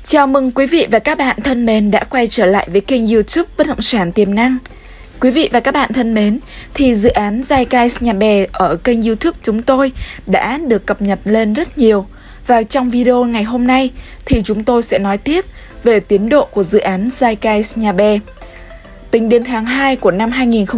Chào mừng quý vị và các bạn thân mến đã quay trở lại với kênh YouTube Bất động sản tiềm năng. Quý vị và các bạn thân mến, thì dự án Zeitgeist Nhà Bè ở kênh YouTube chúng tôi đã được cập nhật lên rất nhiều. Và trong video ngày hôm nay thì chúng tôi sẽ nói tiếp về tiến độ của dự án Zeitgeist Nhà Bè. Tính đến tháng 2 của năm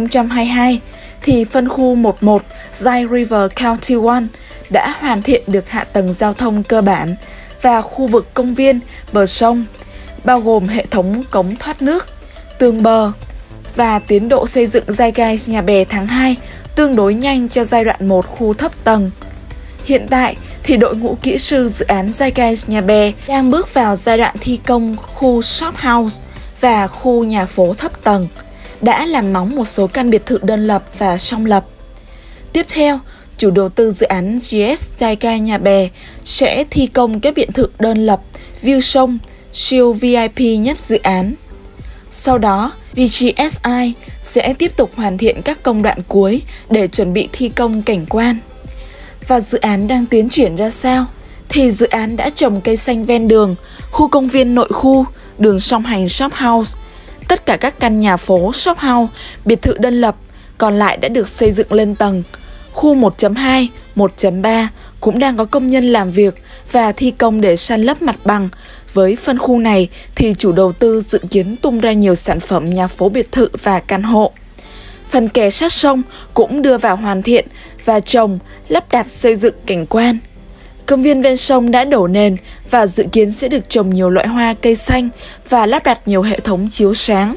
2022 thì phân khu 11 Zai River County 1 đã hoàn thiện được hạ tầng giao thông cơ bản và khu vực công viên bờ sông, bao gồm hệ thống cống thoát nước, tường bờ, và tiến độ xây dựng Zeitgeist Nhà Bè tháng 2 tương đối nhanh cho giai đoạn 1 khu thấp tầng. Hiện tại thì đội ngũ kỹ sư dự án Zeitgeist Nhà Bè đang bước vào giai đoạn thi công khu shop house và khu nhà phố thấp tầng, đã làm móng một số căn biệt thự đơn lập và song lập. Tiếp theo, chủ đầu tư dự án GS Zeitgeist Nhà Bè sẽ thi công các biệt thự đơn lập view sông siêu VIP nhất dự án. Sau đó, VGSI sẽ tiếp tục hoàn thiện các công đoạn cuối để chuẩn bị thi công cảnh quan. Và dự án đang tiến triển ra sao? Thì dự án đã trồng cây xanh ven đường, khu công viên nội khu, đường song hành shop house. Tất cả các căn nhà phố shop house, biệt thự đơn lập còn lại đã được xây dựng lên tầng. Khu 1.2, 1.3 cũng đang có công nhân làm việc và thi công để san lấp mặt bằng. Với phân khu này thì chủ đầu tư dự kiến tung ra nhiều sản phẩm nhà phố biệt thự và căn hộ. Phần kè sát sông cũng đưa vào hoàn thiện và trồng, lắp đặt xây dựng cảnh quan. Công viên ven sông đã đổ nền và dự kiến sẽ được trồng nhiều loại hoa cây xanh và lắp đặt nhiều hệ thống chiếu sáng.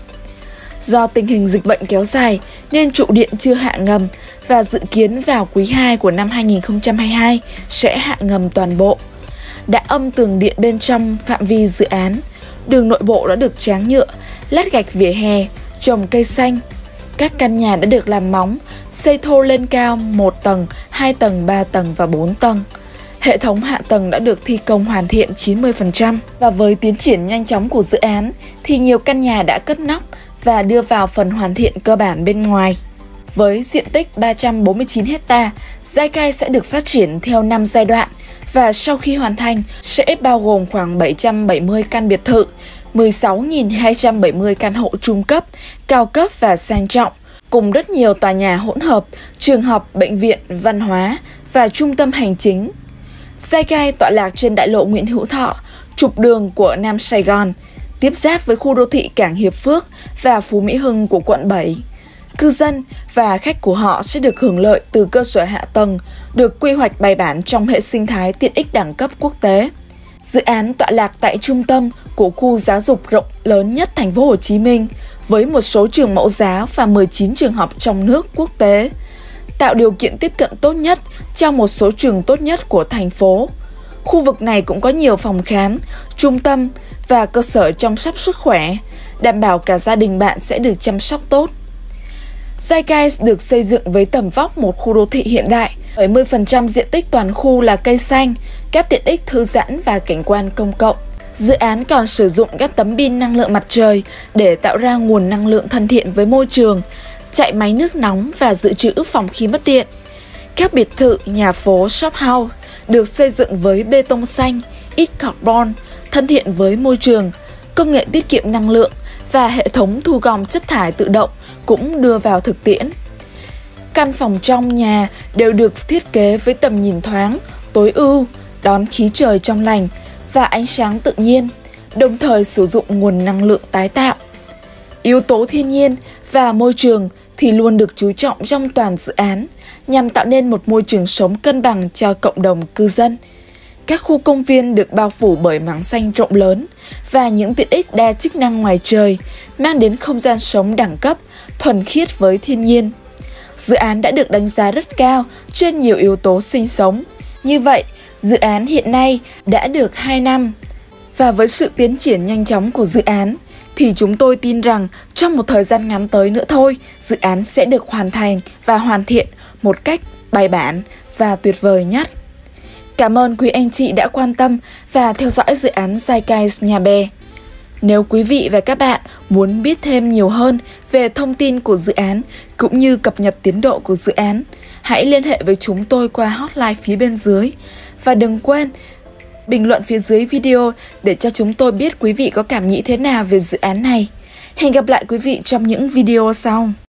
Do tình hình dịch bệnh kéo dài nên trụ điện chưa hạ ngầm và dự kiến vào quý 2 của năm 2022 sẽ hạ ngầm toàn bộ. Đã âm tường điện bên trong phạm vi dự án, đường nội bộ đã được tráng nhựa, lát gạch vỉa hè, trồng cây xanh. Các căn nhà đã được làm móng, xây thô lên cao 1 tầng, 2 tầng, 3 tầng và 4 tầng. Hệ thống hạ tầng đã được thi công hoàn thiện 90%. Và với tiến triển nhanh chóng của dự án thì nhiều căn nhà đã cất nóc và đưa vào phần hoàn thiện cơ bản bên ngoài. Với diện tích 349 ha, Zeitgeist sẽ được phát triển theo 5 giai đoạn và sau khi hoàn thành sẽ bao gồm khoảng 770 căn biệt thự, 16.270 căn hộ trung cấp, cao cấp và sang trọng, cùng rất nhiều tòa nhà hỗn hợp, trường học, bệnh viện, văn hóa và trung tâm hành chính. Zeitgeist tọa lạc trên đại lộ Nguyễn Hữu Thọ, trục đường của Nam Sài Gòn, tiếp giáp với khu đô thị Cảng Hiệp Phước và Phú Mỹ Hưng của quận 7. Cư dân và khách của họ sẽ được hưởng lợi từ cơ sở hạ tầng, được quy hoạch bài bản trong hệ sinh thái tiện ích đẳng cấp quốc tế. Dự án tọa lạc tại trung tâm của khu giáo dục rộng lớn nhất thành phố Hồ Chí Minh, với một số trường mẫu giáo và 19 trường học trong nước quốc tế, tạo điều kiện tiếp cận tốt nhất cho một số trường tốt nhất của thành phố. Khu vực này cũng có nhiều phòng khám, trung tâm và cơ sở chăm sóc sức khỏe, đảm bảo cả gia đình bạn sẽ được chăm sóc tốt. Zeitgeist được xây dựng với tầm vóc một khu đô thị hiện đại, 70% diện tích toàn khu là cây xanh, các tiện ích thư giãn và cảnh quan công cộng. Dự án còn sử dụng các tấm pin năng lượng mặt trời để tạo ra nguồn năng lượng thân thiện với môi trường, chạy máy nước nóng và dự trữ phòng khi mất điện. Các biệt thự, nhà phố, shop house được xây dựng với bê tông xanh, ít carbon, thân thiện với môi trường, công nghệ tiết kiệm năng lượng và hệ thống thu gom chất thải tự động cũng đưa vào thực tiễn. Căn phòng trong nhà đều được thiết kế với tầm nhìn thoáng, tối ưu, đón khí trời trong lành và ánh sáng tự nhiên, đồng thời sử dụng nguồn năng lượng tái tạo. Yếu tố thiên nhiên và môi trường thì luôn được chú trọng trong toàn dự án nhằm tạo nên một môi trường sống cân bằng cho cộng đồng cư dân. Các khu công viên được bao phủ bởi mảng xanh rộng lớn và những tiện ích đa chức năng ngoài trời, mang đến không gian sống đẳng cấp, thuần khiết với thiên nhiên. Dự án đã được đánh giá rất cao trên nhiều yếu tố sinh sống. Như vậy, dự án hiện nay đã được 2 năm. Và với sự tiến triển nhanh chóng của dự án, thì chúng tôi tin rằng trong một thời gian ngắn tới nữa thôi, dự án sẽ được hoàn thành và hoàn thiện một cách bài bản và tuyệt vời nhất. Cảm ơn quý anh chị đã quan tâm và theo dõi dự án Zeitgeist Nhà Bè. Nếu quý vị và các bạn muốn biết thêm nhiều hơn về thông tin của dự án cũng như cập nhật tiến độ của dự án, hãy liên hệ với chúng tôi qua hotline phía bên dưới. Và đừng quên bình luận phía dưới video để cho chúng tôi biết quý vị có cảm nghĩ thế nào về dự án này. Hẹn gặp lại quý vị trong những video sau.